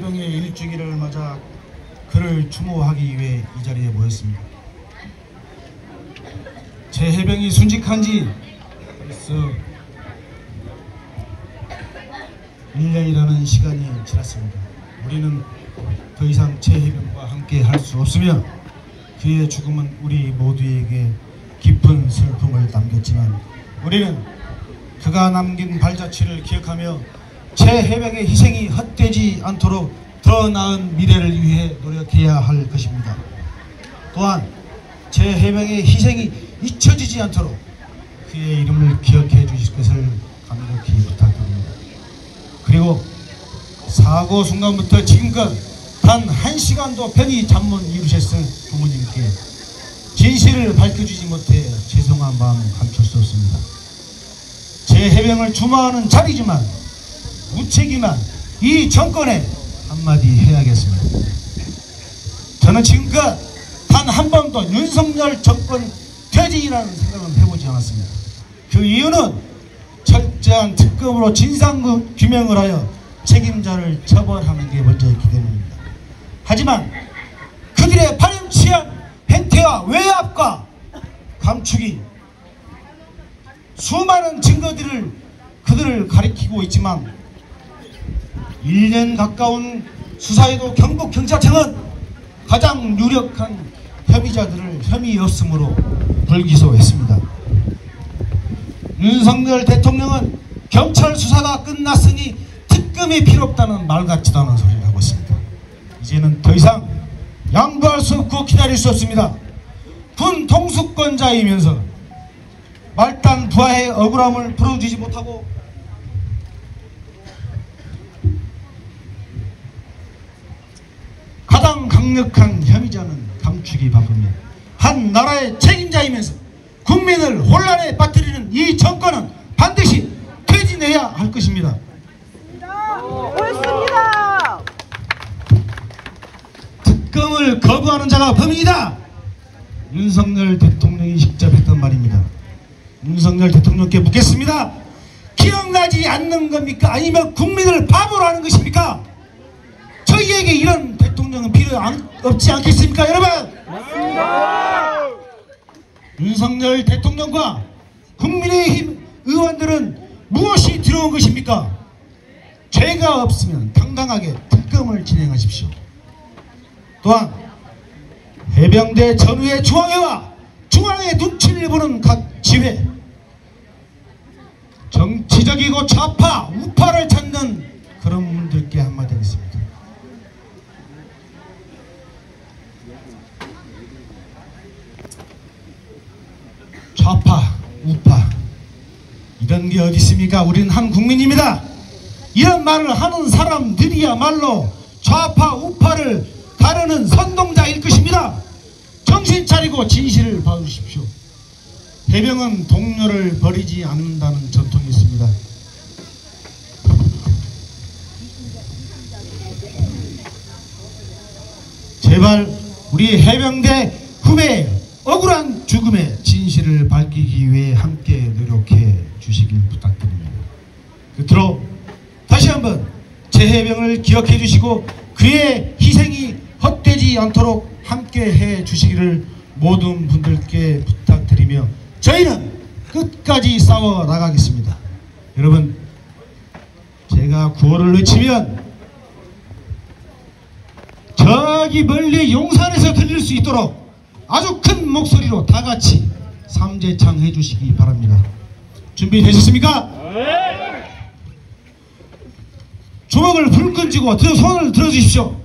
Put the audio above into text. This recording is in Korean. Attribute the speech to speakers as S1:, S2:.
S1: 해병의 일주기를 맞아 그를 추모하기 위해 이 자리에 모였습니다. 제 해병이 순직한지 벌써 1년이라는 시간이 지났습니다. 우리는 더 이상 제 해병과 함께 할 수 없으며 그의 죽음은 우리 모두에게 깊은 슬픔을 남겼지만 우리는 그가 남긴 발자취를 기억하며 제 해병의 희생이 헛되지 않도록 더 나은 미래를 위해 노력해야 할 것입니다. 또한 제 해병의 희생이 잊혀지지 않도록 그의 이름을 기억해 주실 것을 간곡히 부탁드립니다. 그리고 사고 순간부터 지금껏 단 1시간도 편히 잠 못 이루셨을 부모님께 진실을 밝혀주지 못해 죄송한 마음 감출 수 없습니다. 제 해병을 추모하는 자리지만 무책임한 이 정권에 한마디 해야겠습니다. 저는 지금껏 단 한 번도 윤석열 정권 퇴진이라는 생각은 해보지 않았습니다. 그 이유는 철저한 특검으로 진상규명을 하여 책임자를 처벌하는 게 먼저였기 때문입니다. 하지만 그들의 파렴치한 행태와 외압과 감축이 수많은 증거들을 그들을 가리키고 있지만 1년 가까운 수사에도 경북경찰청은 가장 유력한 혐의자들을 혐의 없음으로 불기소했습니다. 윤석열 대통령은 경찰 수사가 끝났으니 특검이 필요 없다는 말 같지도 않은 소리를 하고 있습니다. 이제는 더 이상 양보할 수 없고 기다릴 수 없습니다. 군 통수권자이면서 말단 부하의 억울함을 풀어주지 못하고 가장 강력한 혐의자는 감추기 바쁩니다. 한 나라의 책임자이면서 국민을 혼란에 빠뜨리는 이 정권은 반드시 퇴진해야 할 것입니다.
S2: 옳습니다.
S1: 특검을 거부하는 자가 범인이다. 윤석열 대통령이 직접 했던 말입니다. 윤석열 대통령께 묻겠습니다. 기억나지 않는 겁니까? 아니면 국민을 바보로 하는 것입니까? 저희에게 이런 대통령은 필요 없지 않겠습니까, 여러분? 맞습니다. 윤석열 대통령과 국민의힘 의원들은 무엇이 들어온 것입니까? 죄가 없으면 당당하게 특검을 진행하십시오. 또한 해병대 전후의 중앙회와 중앙의 눈치를 보는 각 지회, 정치적이고 좌파, 우파를 찾는 그런 분들께 한마디 하겠습니다. 좌파, 우파 이런 게 어디 있습니까? 우리는 한 국민입니다. 이런 말을 하는 사람들이야말로 좌파, 우파를 가르는 선동자일 것입니다. 정신 차리고 진실을 봐주십시오. 해병은 동료를 버리지 않는다는 전통이 있습니다. 제발 우리 해병대 후배 억울한 죽음의 진실을 밝히기 위해 함께 노력해 주시길 부탁드립니다. 끝으로 다시 한번 제 해병을 기억해 주시고 그의 희생이 헛되지 않도록 함께 해 주시기를 모든 분들께 부탁드리며 저희는 끝까지 싸워 나가겠습니다. 여러분, 제가 구호를 외치면 저기 멀리 용산에서 들릴 수 있도록 아주 큰 목소리로 다 같이 삼재창 해주시기 바랍니다. 준비되셨습니까? 네. 주먹을 불끈 쥐고 손을 들어주십시오.